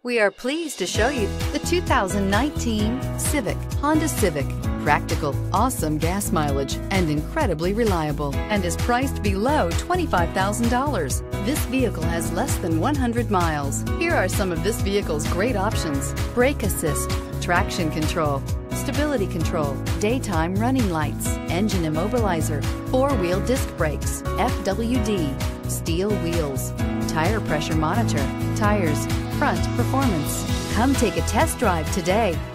We are pleased to show you the 2019 Honda Civic. Practical, awesome gas mileage, and incredibly reliable, and is priced below $25,000. This vehicle has less than 100 miles. Here are some of this vehicle's great options: brake assist, traction control, stability control, daytime running lights, engine immobilizer, four-wheel disc brakes, FWD, steel wheels, tire pressure monitor, tires, front performance. Come take a test drive today.